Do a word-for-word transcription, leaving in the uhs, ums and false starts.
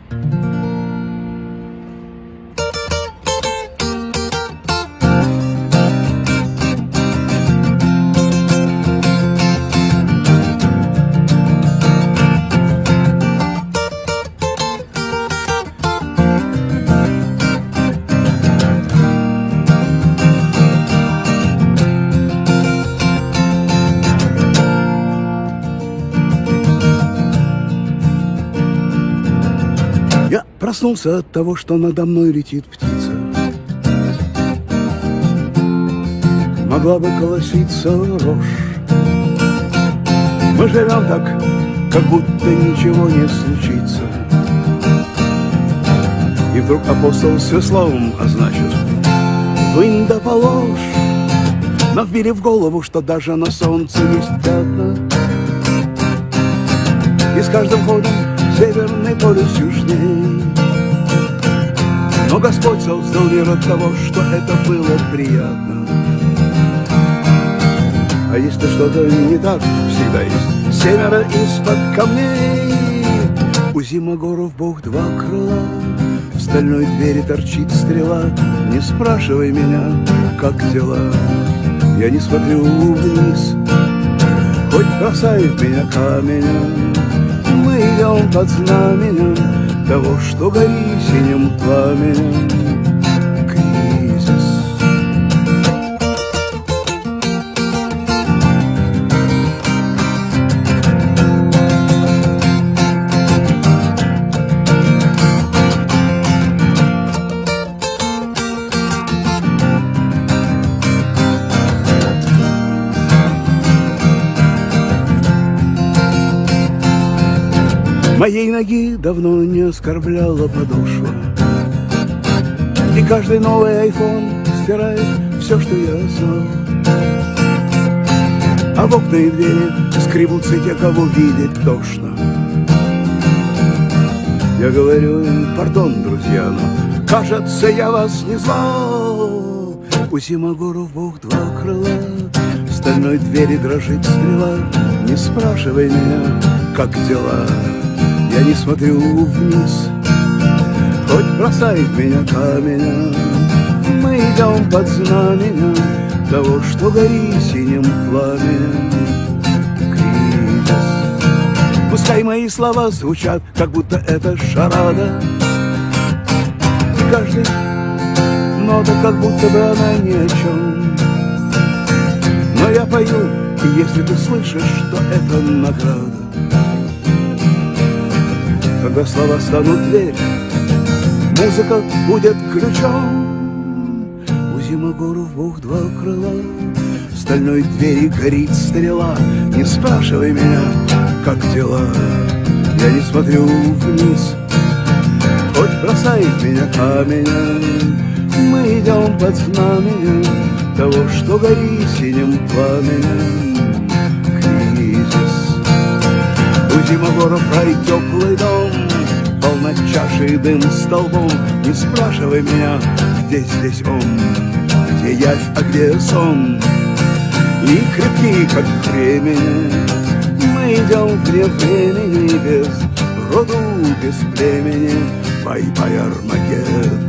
Проснулся от того, что надо мной летит птица. Могла бы колоситься рожь. Мы живем так, как будто ничего не случится. И вдруг апостол с веслом, а значит, вынь да положь. Нам вбили в голову, что даже на солнце есть пятна. И с каждым ходом Северный полюс южней. Но Господь создал мир от того, что это было приятно. А если что-то не так, всегда есть севера из-под камней. У зимогоров Бог два крыла, в стальной двери торчит стрела. Не спрашивай меня, как дела, я не смотрю вниз, хоть бросает меня каменем. Мы идем под знаменем того, что горит синим пламенем. Кризис. Моей ноги давно не оскорбляла подошва, и каждый новый айфон стирает все, что я знал. А в окна и двери скребутся те, кого видеть тошно. Я говорю им: пардон, друзья, но, кажется, я вас не знал. У зимогоров Бог два крыла, в стальной двери дрожит стрела. Не спрашивай меня, как дела, я не смотрю вниз, хоть бросает меня каменем. Мы идем под знаменем того, что горит синим пламенем. Кризис. Пускай мои слова звучат, как будто это шарада, и каждая нота, как будто бы она ни о чем. Но я пою, и если ты слышишь, что это награда, когда слова станут дверь, музыка будет ключом. У зимогоров Бог два крыла, в стальной двери горит стрела. Не спрашивай меня, как дела, я не смотрю вниз, хоть бросает меня каменем. Мы идем под знаменем того, что горит синим пламенем. Кризис. У зимогоров рай теплый дом, полна чаши и дым столбом. Не спрашивай меня, где здесь он, где явь, а где сон. И крепкие, как времени, мы идем вне времени, без роду, без племени. Бай-бай, Армагеддон.